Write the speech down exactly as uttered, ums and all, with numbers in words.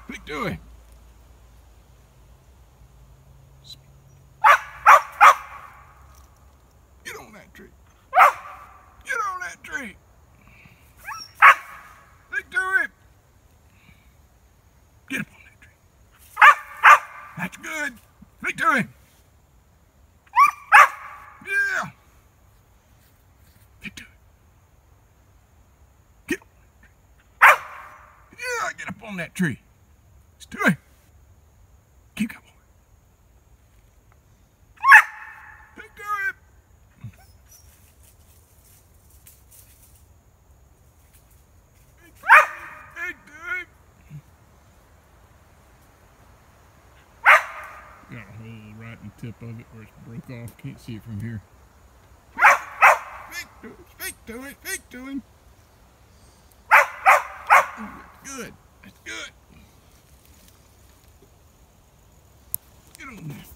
Speak to him. Get on that tree. Get on that tree. Speak to him. Get up on that tree. That's good. Speak to him. Yeah. Speak to him. Get on that tree. Yeah, get up on that tree. Let's do it. Keep going. Speak to him. Speak to him. Got a hole right in the tip of it where it's broke off. Can't see it from here. Speak to him. Speak to him. Speak to him. Ooh, that's good. That's good. Get on there.